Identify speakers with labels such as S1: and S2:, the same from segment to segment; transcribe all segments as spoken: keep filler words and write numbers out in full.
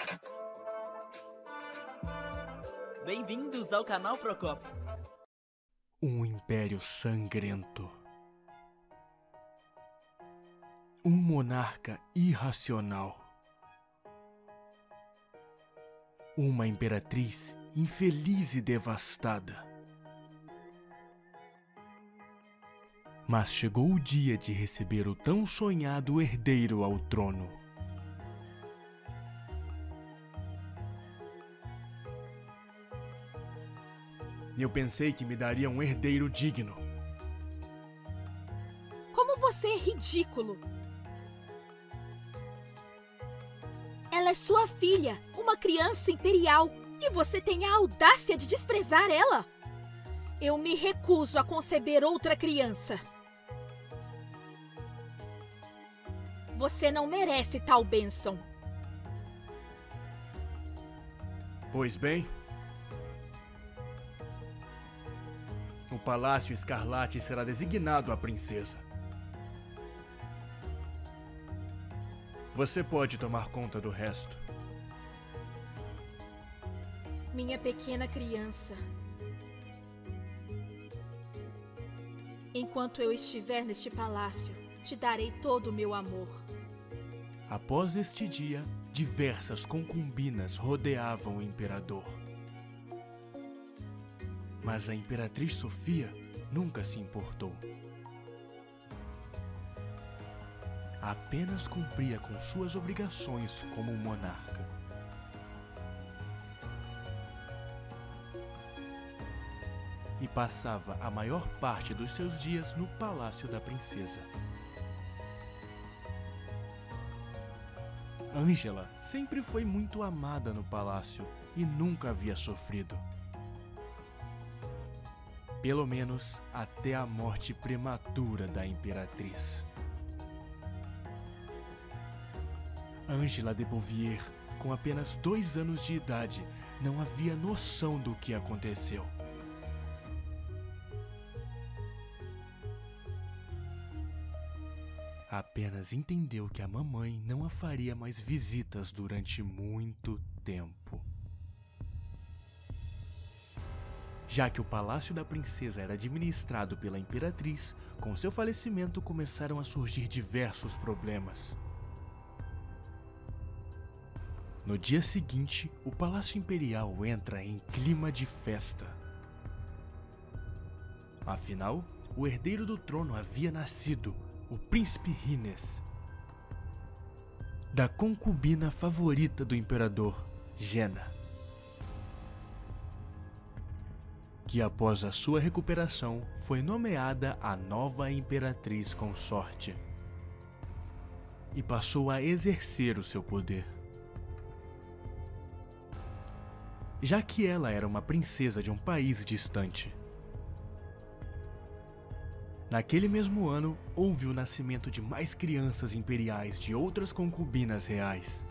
S1: Bem-vindos ao canal Procopio.
S2: Um império sangrento. Um monarca irracional. Uma imperatriz infeliz e devastada. Mas chegou o dia de receber o tão sonhado herdeiro ao trono. Eu pensei que me daria um herdeiro digno.
S3: Como você é ridículo! Ela é sua filha, uma criança imperial, e você tem a audácia de desprezar ela? Eu me recuso a conceber outra criança. Você não merece tal bênção.
S2: Pois bem, o Palácio Escarlate será designado à princesa. Você pode tomar conta do resto.
S3: Minha pequena criança. Enquanto eu estiver neste palácio, te darei todo o meu amor.
S2: Após este dia, diversas concubinas rodeavam o imperador. Mas a Imperatriz Sofia nunca se importou. Apenas cumpria com suas obrigações como monarca. E passava a maior parte dos seus dias no palácio da princesa. Ângela sempre foi muito amada no palácio e nunca havia sofrido. Pelo menos até a morte prematura da imperatriz. Ângela de Beauvier, com apenas dois anos de idade, não havia noção do que aconteceu. Apenas entendeu que a mamãe não a faria mais visitas durante muito tempo. Já que o palácio da princesa era administrado pela imperatriz, com seu falecimento começaram a surgir diversos problemas. No dia seguinte, o Palácio Imperial entra em clima de festa. Afinal, o herdeiro do trono havia nascido, o príncipe Rines, da concubina favorita do imperador, Jena, que após a sua recuperação foi nomeada a nova imperatriz consorte e passou a exercer o seu poder. Já que ela era uma princesa de um país distante. Naquele mesmo ano, houve o nascimento de mais crianças imperiais de outras concubinas reais.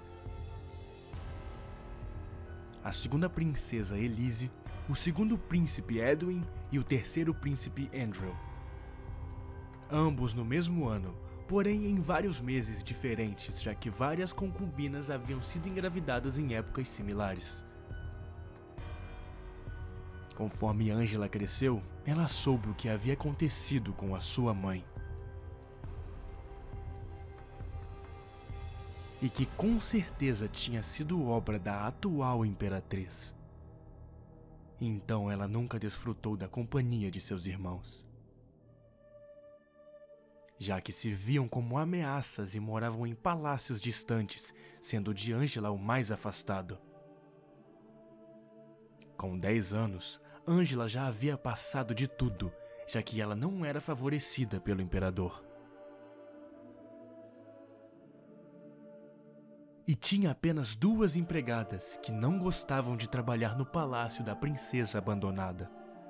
S2: A segunda princesa Elise, o segundo príncipe Edwin e o terceiro príncipe Andrew. Ambos no mesmo ano, porém em vários meses diferentes, já que várias concubinas haviam sido engravidadas em épocas similares. Conforme Ângela cresceu, ela soube o que havia acontecido com a sua mãe. E que com certeza tinha sido obra da atual imperatriz. Então ela nunca desfrutou da companhia de seus irmãos, já que se viam como ameaças e moravam em palácios distantes, sendo de Ângela o mais afastado. Com dez anos, Ângela já havia passado de tudo, já que ela não era favorecida pelo imperador. E tinha apenas duas empregadas que não gostavam de trabalhar no palácio da princesa abandonada.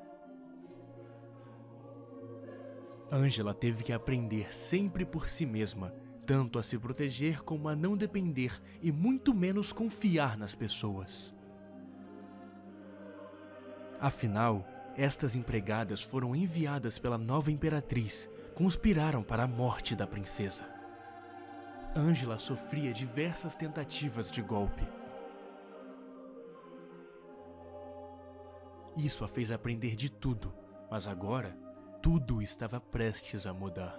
S2: Ângela teve que aprender sempre por si mesma, tanto a se proteger como a não depender e muito menos confiar nas pessoas. Afinal, estas empregadas foram enviadas pela nova imperatriz, conspiraram para a morte da princesa. Ângela sofria diversas tentativas de golpe. Isso a fez aprender de tudo, mas agora tudo estava prestes a mudar.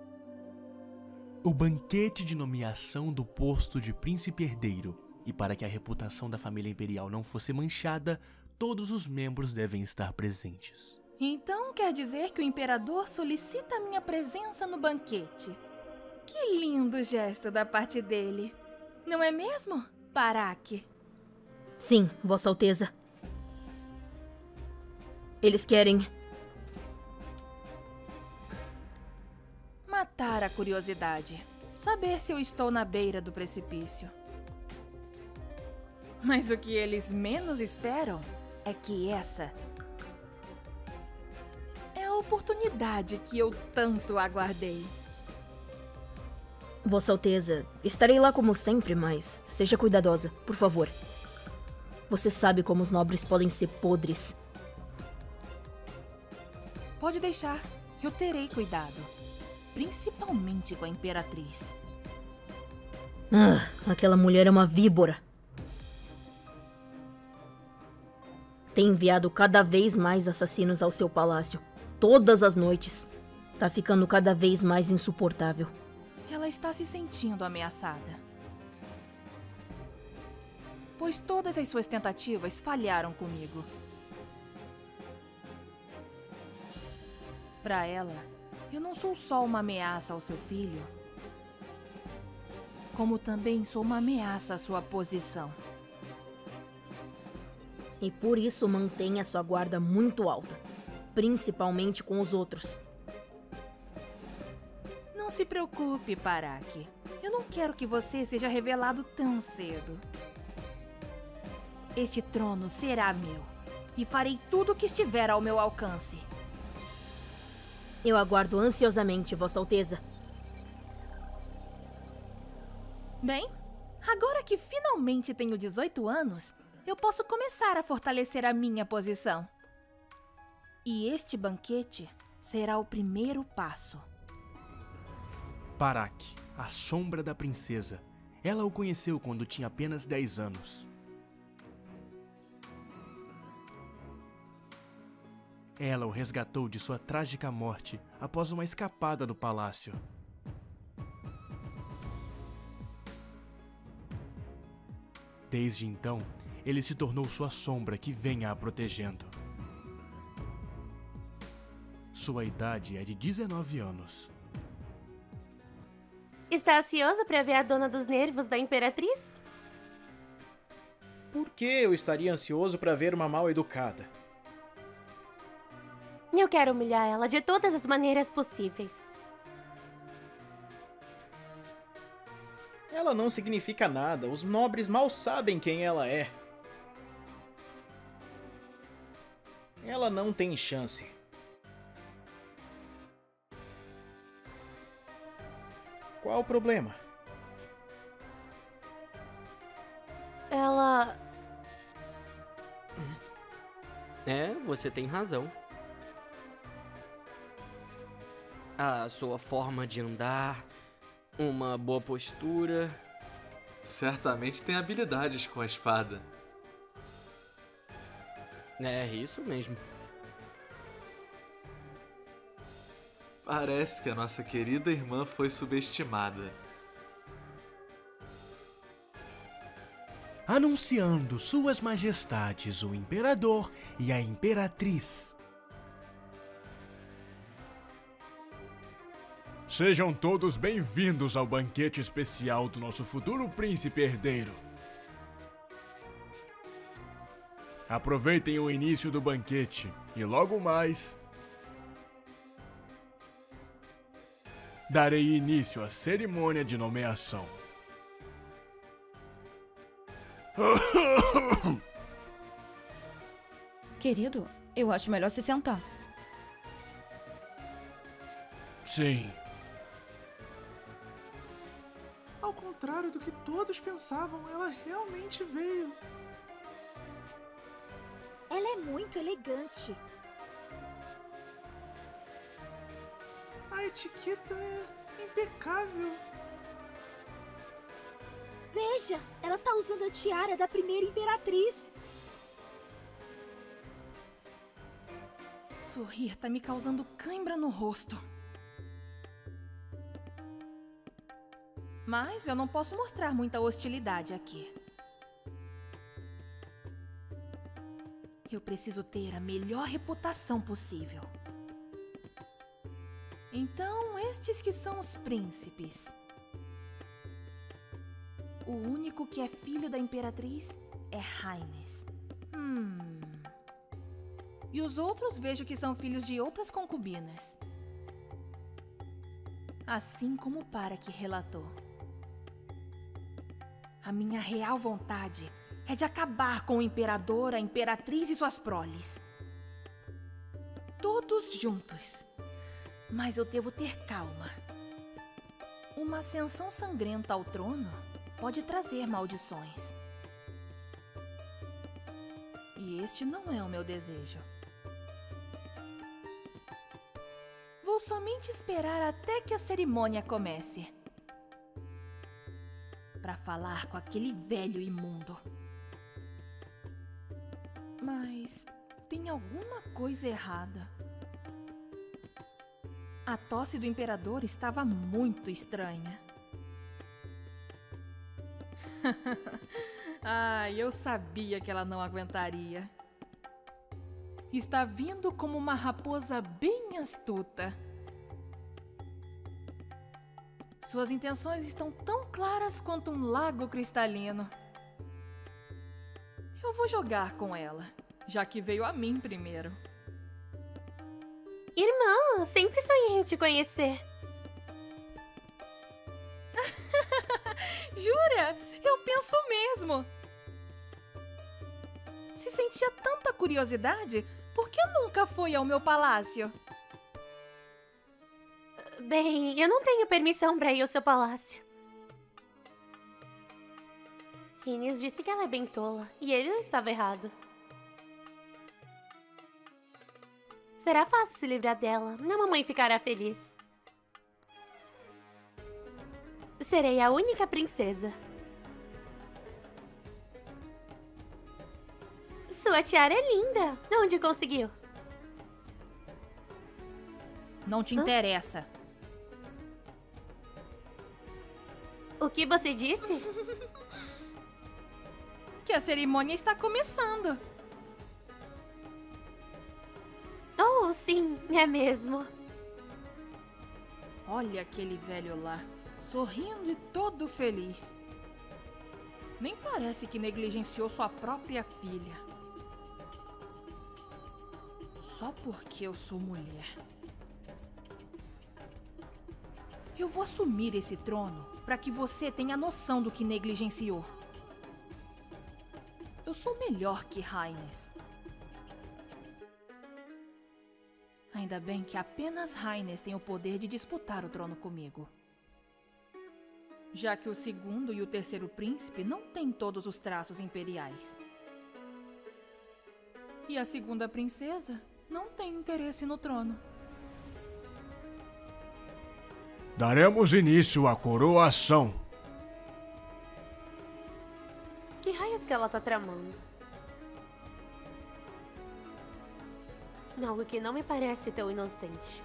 S2: O banquete de nomeação do posto de príncipe herdeiro, e para que a reputação da família imperial não fosse manchada, todos os membros devem estar presentes.
S4: Então quer dizer que o imperador solicita minha presença no banquete. Que lindo gesto da parte dele. Não é mesmo, Paraque?
S5: Sim, Vossa Alteza. Eles querem...
S4: matar a curiosidade. Saber se eu estou na beira do precipício. Mas o que eles menos esperam é que essa é a oportunidade que eu tanto aguardei.
S5: Vossa Alteza, estarei lá como sempre, mas seja cuidadosa, por favor. Você sabe como os nobres podem ser podres.
S4: Pode deixar, eu terei cuidado. Principalmente com a Imperatriz.
S5: Ah, aquela mulher é uma víbora. Tem enviado cada vez mais assassinos ao seu palácio. Todas as noites. Tá ficando cada vez mais insuportável.
S4: Ela está se sentindo ameaçada. Pois todas as suas tentativas falharam comigo. Para ela, eu não sou só uma ameaça ao seu filho, como também sou uma ameaça à sua posição.
S5: E por isso mantenha sua guarda muito alta, principalmente com os outros.
S4: Não se preocupe, Paraque. Eu não quero que você seja revelado tão cedo. Este trono será meu, e farei tudo o que estiver ao meu alcance.
S5: Eu aguardo ansiosamente, Vossa Alteza.
S4: Bem, agora que finalmente tenho dezoito anos, eu posso começar a fortalecer a minha posição. E este banquete será o primeiro passo.
S2: Paraque, a sombra da princesa. Ela o conheceu quando tinha apenas dez anos. Ela o resgatou de sua trágica morte após uma escapada do palácio. Desde então, ele se tornou sua sombra que vem a protegendo. Sua idade é de dezenove anos.
S6: Está ansioso para ver a dona dos nervos da Imperatriz?
S7: Por que eu estaria ansioso para ver uma mal-educada?
S6: Eu quero humilhar ela de todas as maneiras possíveis.
S7: Ela não significa nada. Os nobres mal sabem quem ela é. Ela não tem chance. Qual o problema?
S6: Ela...
S8: É, você tem razão. A sua forma de andar, uma boa postura...
S9: Certamente tem habilidades com a espada.
S8: É isso mesmo.
S9: Parece que a nossa querida irmã foi subestimada.
S2: Anunciando Suas Majestades o Imperador e a Imperatriz. Sejam todos bem-vindos ao banquete especial do nosso futuro príncipe herdeiro. Aproveitem o início do banquete e logo mais darei início à cerimônia de nomeação.
S10: Querido, eu acho melhor se sentar.
S2: Sim.
S11: Ao contrário do que todos pensavam, ela realmente veio.
S3: Ela é muito elegante.
S11: A etiqueta é impecável.
S3: Veja, ela tá usando a tiara da primeira imperatriz.
S4: Sorrir tá me causando cãibra no rosto. Mas eu não posso mostrar muita hostilidade aqui. Eu preciso ter a melhor reputação possível. Então, estes que são os príncipes. O único que é filho da imperatriz é Rhaenys. Hum. E os outros vejo que são filhos de outras concubinas. Assim como o Para-que relatou. A minha real vontade é de acabar com o imperador, a imperatriz e suas proles. Todos juntos. Mas eu devo ter calma. Uma ascensão sangrenta ao trono pode trazer maldições. E este não é o meu desejo. Vou somente esperar até que a cerimônia comece. Para falar com aquele velho imundo. Mas tem alguma coisa errada. A tosse do imperador estava muito estranha. Ai, eu sabia que ela não aguentaria. Está vindo como uma raposa bem astuta. Suas intenções estão tão claras quanto um lago cristalino. Eu vou jogar com ela, já que veio a mim primeiro.
S6: Irmã, sempre sonhei em te conhecer.
S4: Jura? Eu penso mesmo. Se sentia tanta curiosidade, por que nunca foi ao meu palácio?
S6: Bem, eu não tenho permissão para ir ao seu palácio. Rhaenys disse que ela é bem tola, e ele não estava errado. Será fácil se livrar dela, a mamãe ficará feliz. Serei a única princesa. Sua tiara é linda. Onde conseguiu?
S4: Não te interessa.
S6: O que você disse?
S4: Que a cerimônia está começando.
S6: Oh, sim, é mesmo.
S4: Olha aquele velho lá, sorrindo e todo feliz. Nem parece que negligenciou sua própria filha. Só porque eu sou mulher. Eu vou assumir esse trono para que você tenha noção do que negligenciou. Eu sou melhor que Rhaenys. Ainda bem que apenas Rhaenys tem o poder de disputar o trono comigo. Já que o segundo e o terceiro príncipe não têm todos os traços imperiais. E a segunda princesa não tem interesse no trono.
S2: Daremos início à coroação.
S6: Que raios que ela tá tramando? Algo que não me parece tão inocente.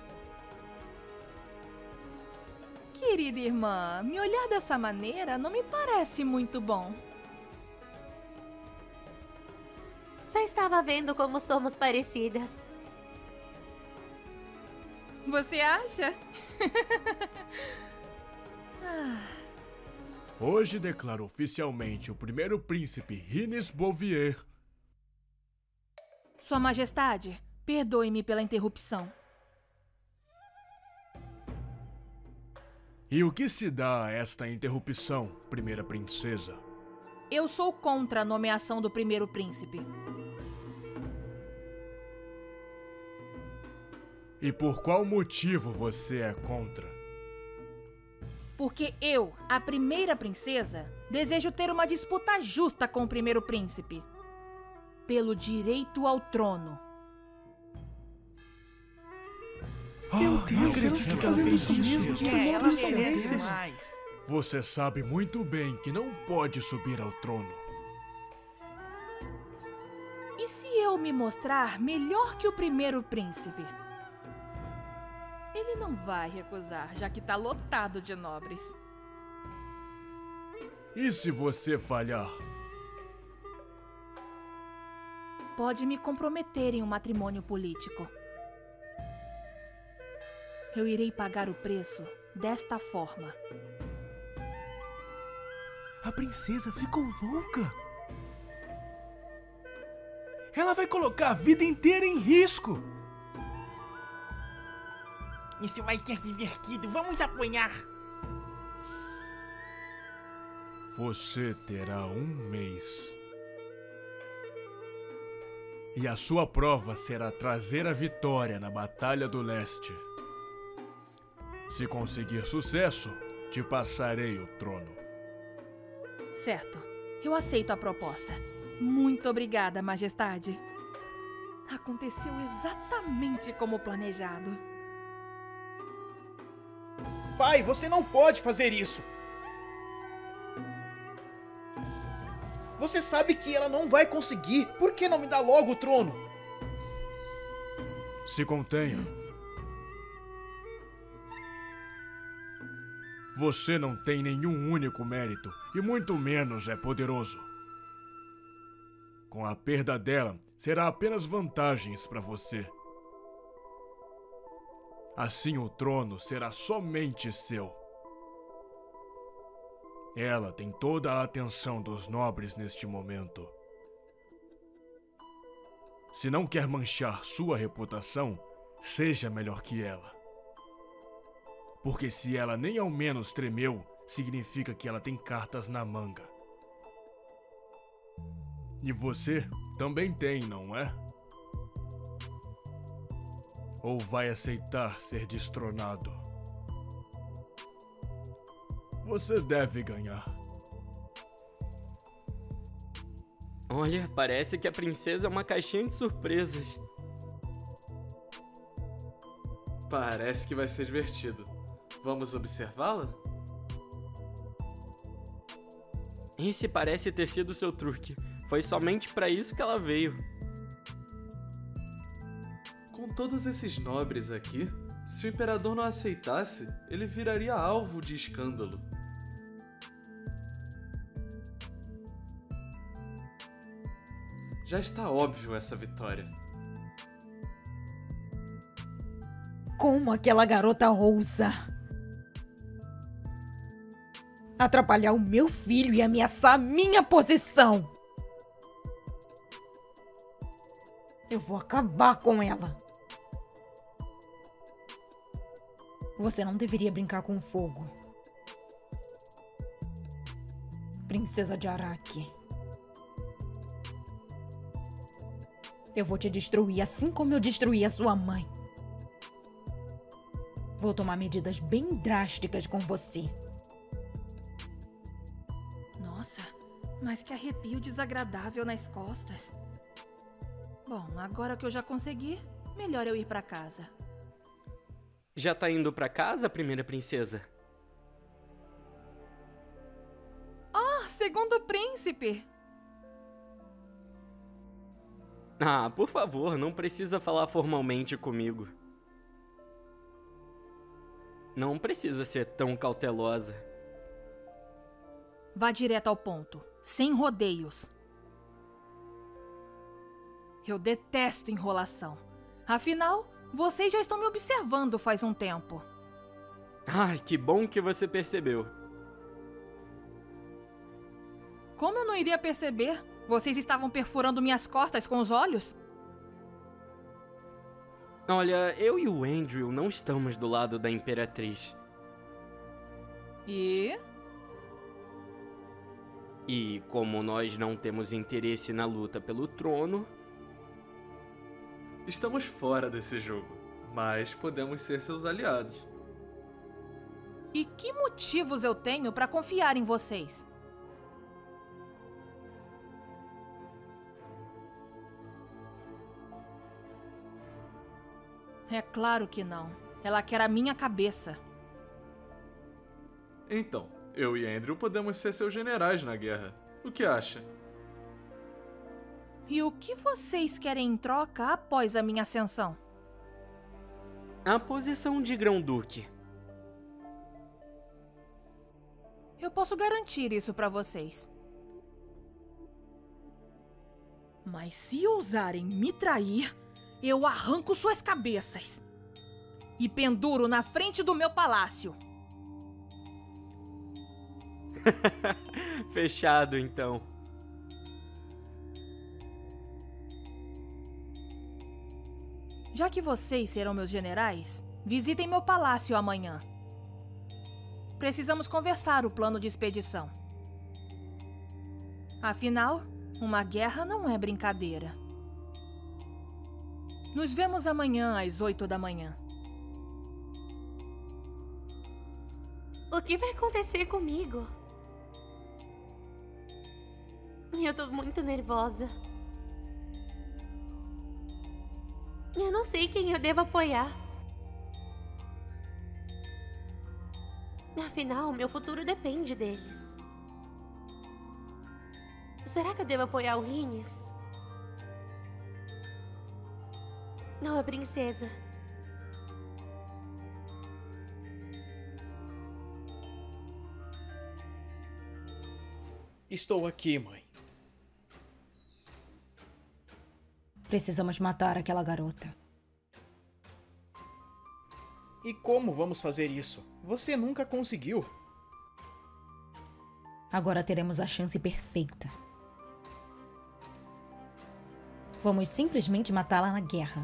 S4: Querida irmã, me olhar dessa maneira não me parece muito bom.
S6: Só estava vendo como somos parecidas.
S4: Você acha? ah.
S2: Hoje declaro oficialmente o primeiro príncipe Rhaenys Bouvier.
S4: Sua Majestade, perdoe-me pela interrupção.
S2: E o que se dá a esta interrupção, primeira princesa?
S4: Eu sou contra a nomeação do primeiro príncipe.
S2: E por qual motivo você é contra?
S4: Porque eu, a primeira princesa, desejo ter uma disputa justa com o primeiro príncipe. Pelo direito ao trono.
S2: Oh, eu não acredito que ela fez isso mesmo.
S1: É, ela merece mais.
S2: Você sabe muito bem que não pode subir ao trono.
S4: E se eu me mostrar melhor que o primeiro príncipe? Ele não vai recusar, já que tá lotado de nobres.
S2: E se você falhar?
S4: Pode me comprometer em um matrimônio político. Eu irei pagar o preço desta forma.
S2: A princesa ficou louca. Ela vai colocar a vida inteira em risco.
S1: Isso vai ser divertido, vamos apanhar.
S2: Você terá um mês. E a sua prova será trazer a vitória na Batalha do Leste. Se conseguir sucesso, te passarei o trono.
S4: Certo, eu aceito a proposta. Muito obrigada, Majestade. Aconteceu exatamente como planejado.
S7: Pai, você não pode fazer isso! Você sabe que ela não vai conseguir. Por que não me dá logo o trono?
S2: Se contenha. Você não tem nenhum único mérito, e muito menos é poderoso. Com a perda dela, será apenas vantagens para você. Assim o trono será somente seu. Ela tem toda a atenção dos nobres neste momento. Se não quer manchar sua reputação, seja melhor que ela. Porque se ela nem ao menos tremeu, significa que ela tem cartas na manga. E você também tem, não é? Ou vai aceitar ser destronado? Você deve ganhar.
S8: Olha, parece que a princesa é uma caixinha de surpresas.
S9: Parece que vai ser divertido. Vamos observá-la?
S8: Esse parece ter sido seu truque. Foi somente para isso que ela veio.
S9: Com todos esses nobres aqui, se o imperador não aceitasse, ele viraria alvo de escândalo. Já está óbvio essa vitória.
S10: Como aquela garota ousa atrapalhar o meu filho e ameaçar a minha posição. Eu vou acabar com ela. Você não deveria brincar com fogo, Princesa de Araki. Eu vou te destruir assim como eu destruí a sua mãe. Vou tomar medidas bem drásticas com você.
S4: Nossa, mas que arrepio desagradável nas costas. Bom, agora que eu já consegui, melhor eu ir pra casa.
S8: Já tá indo pra casa, primeira princesa?
S4: Ah, segundo príncipe!
S8: Ah, por favor, não precisa falar formalmente comigo. Não precisa ser tão cautelosa.
S4: Vá direto ao ponto, sem rodeios. Eu detesto enrolação. Afinal, vocês já estão me observando faz um tempo.
S8: Ai, que bom que você percebeu.
S4: Como eu não iria perceber? Vocês estavam perfurando minhas costas com os olhos?
S8: Olha, eu e o Andrew não estamos do lado da Imperatriz.
S4: E?
S8: E como nós não temos interesse na luta pelo trono...
S9: Estamos fora desse jogo, mas podemos ser seus aliados.
S4: E que motivos eu tenho para confiar em vocês? É claro que não. Ela quer a minha cabeça.
S9: Então, Eu e Andrew podemos ser seus generais na guerra. O que acha?
S4: E o que vocês querem em troca após a minha ascensão?
S8: A posição de Grão-Duque.
S4: Eu posso garantir isso pra vocês. Mas se ousarem me trair, eu arranco suas cabeças e penduro na frente do meu palácio.
S8: Fechado, então.
S4: Já que vocês serão meus generais, visitem meu palácio amanhã. Precisamos conversar o plano de expedição. Afinal, uma guerra não é brincadeira. Nos vemos amanhã às oito da manhã.
S6: O que vai acontecer comigo? Eu tô muito nervosa. Eu não sei quem eu devo apoiar. Afinal, meu futuro depende deles. Será que eu devo apoiar o Rhys? Não, a princesa.
S7: Estou aqui, mãe.
S10: Precisamos matar aquela garota.
S7: E como vamos fazer isso? Você nunca conseguiu.
S10: Agora teremos a chance perfeita. Vamos simplesmente matá-la na guerra.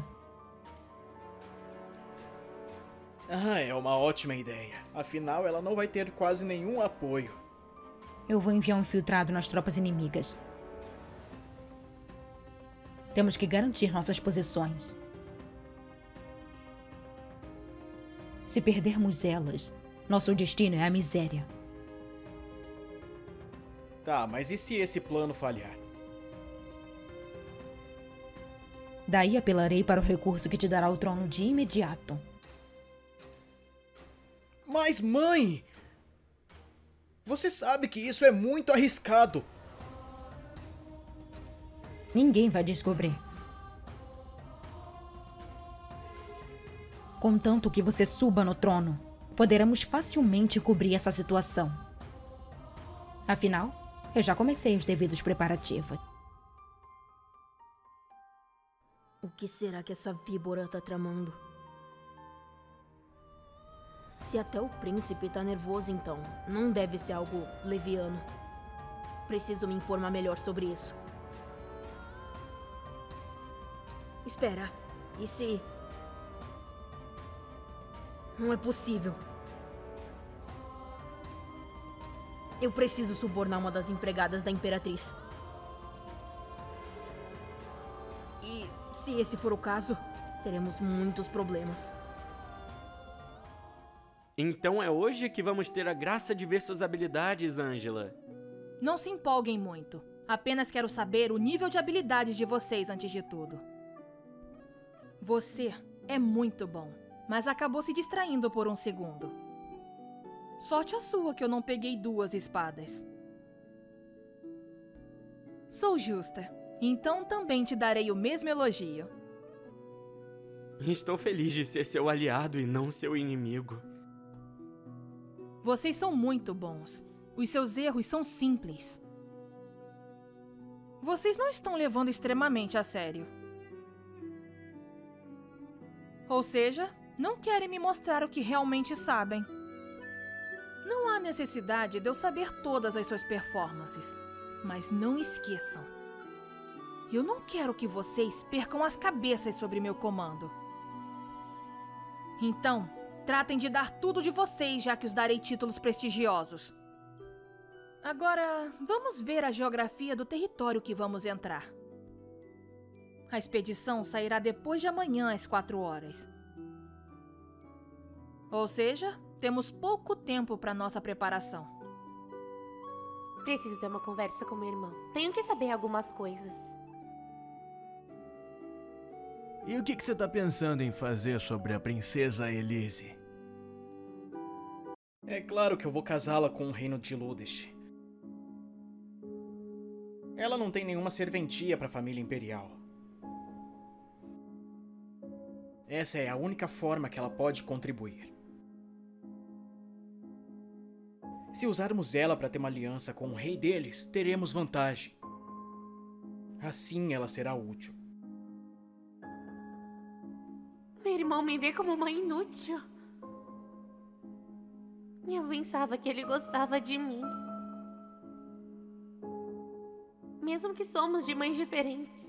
S7: Ah, é uma ótima ideia. Afinal, ela não vai ter quase nenhum apoio.
S10: Eu vou enviar um infiltrado nas tropas inimigas. Temos que garantir nossas posições. Se perdermos elas, nosso destino é a miséria.
S7: Tá, mas e se esse plano falhar?
S10: Daí apelarei para o recurso que te dará o trono de imediato.
S7: Mas, mãe! Você sabe que isso é muito arriscado.
S10: Ninguém vai descobrir. Contanto que você suba no trono, poderemos facilmente cobrir essa situação. Afinal, eu já comecei os devidos preparativos.
S5: O que será que essa víbora tá tramando? Se até o príncipe tá nervoso, então, não deve ser algo leviano. Preciso me informar melhor sobre isso. Espera, e se... Não é possível. Eu preciso subornar uma das empregadas da Imperatriz. E se esse for o caso, teremos muitos problemas.
S8: Então é hoje que vamos ter a graça de ver suas habilidades, Angela.
S4: Não se empolguem muito. Apenas quero saber o nível de habilidades de vocês antes de tudo. Você é muito bom, mas acabou se distraindo por um segundo. Sorte a sua que eu não peguei duas espadas. Sou justa, então também te darei o mesmo elogio.
S8: Estou feliz de ser seu aliado e não seu inimigo.
S4: Vocês são muito bons. Os seus erros são simples. Vocês não estão levando extremamente a sério. Ou seja, não querem me mostrar o que realmente sabem. Não há necessidade de eu saber todas as suas performances, mas não esqueçam. Eu não quero que vocês percam as cabeças sobre meu comando. Então, tratem de dar tudo de vocês, já que os darei títulos prestigiosos. Agora, vamos ver a geografia do território que vamos entrar. A expedição sairá depois de amanhã às quatro horas. Ou seja, temos pouco tempo para nossa preparação.
S6: Preciso ter uma conversa com meu irmão. Tenho que saber algumas coisas.
S2: E o que, que você tá pensando em fazer sobre a princesa Elise?
S7: É claro que eu vou casá-la com o reino de Ludesh. Ela não tem nenhuma serventia para a família imperial. Essa é a única forma que ela pode contribuir. Se usarmos ela para ter uma aliança com o rei deles, teremos vantagem. Assim ela será útil.
S6: Meu irmão me vê como uma inútil. Eu pensava que ele gostava de mim. Mesmo que somos de mães diferentes.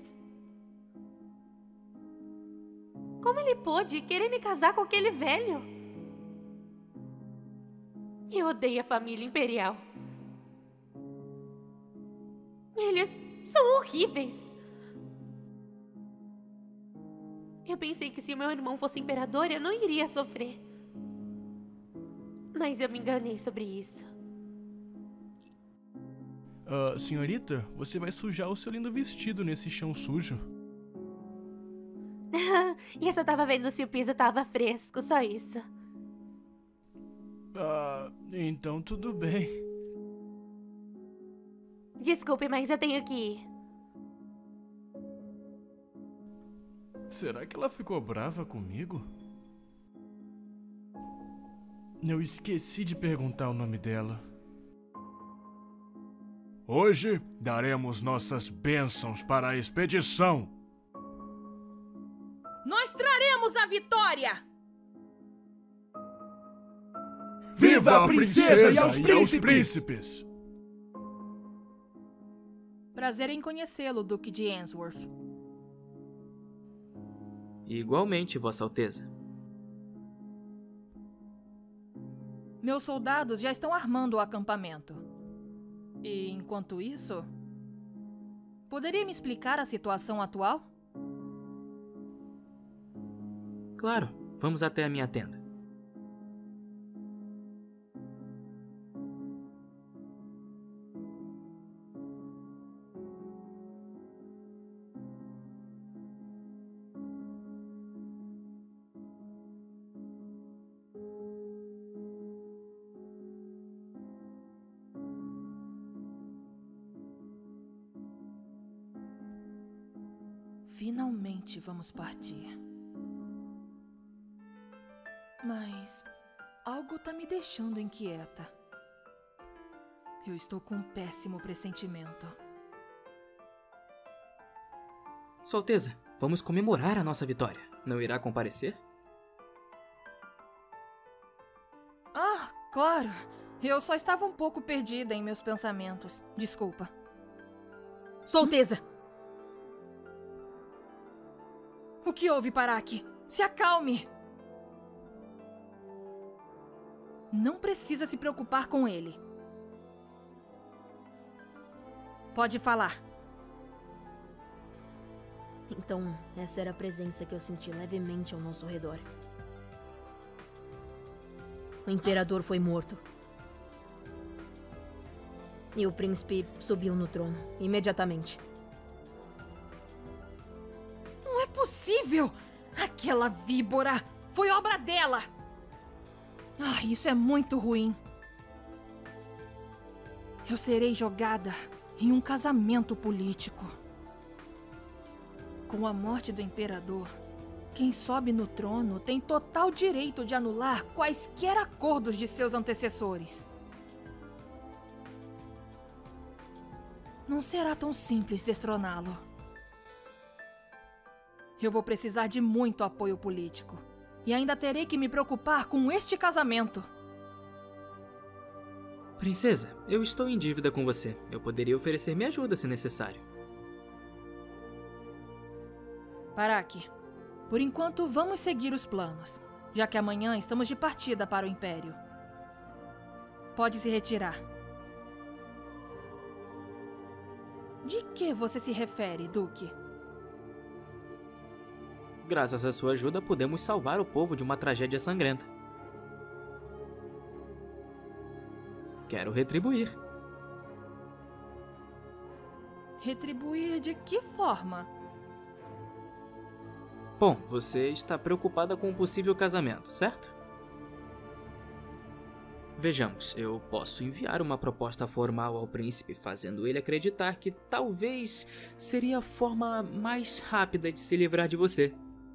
S6: Como ele pôde querer me casar com aquele velho? Eu odeio a família imperial. Eles são horríveis. Eu pensei que se meu irmão fosse imperador, eu não iria sofrer. Mas eu me enganei sobre isso.
S2: Uh, senhorita, você vai sujar o seu lindo vestido nesse chão sujo.
S6: E eu só tava vendo se o piso tava fresco, só isso.
S2: Ah, então tudo bem.
S6: Desculpe, mas eu tenho que ir.
S2: Será que ela ficou brava comigo? Eu esqueci de perguntar o nome dela. Hoje daremos nossas bênçãos para a expedição.
S4: Nós traremos a vitória!
S2: Viva a princesa e aos príncipes!
S4: Prazer em conhecê-lo, Duque de Ainsworth.
S8: Igualmente, Vossa Alteza.
S4: Meus soldados já estão armando o acampamento. E, enquanto isso, poderia me explicar a situação atual?
S8: Claro, vamos até a minha tenda.
S4: Finalmente vamos partir. Mas algo tá me deixando inquieta. Eu estou com um péssimo pressentimento.
S8: Sua Alteza, vamos comemorar a nossa vitória. Não irá comparecer?
S4: Ah, claro. Eu só estava um pouco perdida em meus pensamentos. Desculpa.
S5: Sua Alteza!
S4: O que houve, Paraki? Se acalme! Não precisa se preocupar com ele. Pode falar.
S5: Então, essa era a presença que eu senti levemente ao nosso redor. O imperador foi morto. E o príncipe subiu no trono, imediatamente.
S4: Não é possível! Aquela víbora! Foi obra dela! Ah, isso é muito ruim. Eu serei jogada em um casamento político. Com a morte do imperador, quem sobe no trono tem total direito de anular quaisquer acordos de seus antecessores. Não será tão simples destroná-lo. Eu vou precisar de muito apoio político. E ainda terei que me preocupar com este casamento.
S8: Princesa, eu estou em dívida com você. Eu poderia oferecer minha ajuda se necessário.
S4: Paraki, por enquanto vamos seguir os planos, já que amanhã estamos de partida para o Império. Pode se retirar. De que você se refere, Duque?
S8: Graças à sua ajuda, podemos salvar o povo de uma tragédia sangrenta. Quero retribuir.
S4: Retribuir de que forma?
S8: Bom, você está preocupada com um possível casamento, certo?
S12: Vejamos, eu posso enviar uma proposta formal ao príncipe, fazendo ele acreditar que talvez seria a forma mais rápida de se livrar de você.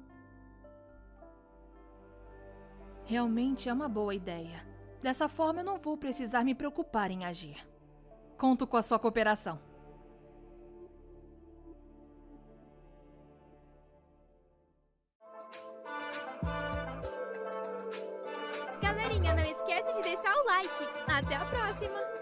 S4: Realmente é uma boa ideia. Dessa forma eu não vou precisar me preocupar em agir. Conto com a sua cooperação.
S13: Galerinha, não esquece de deixar o like. Até a próxima!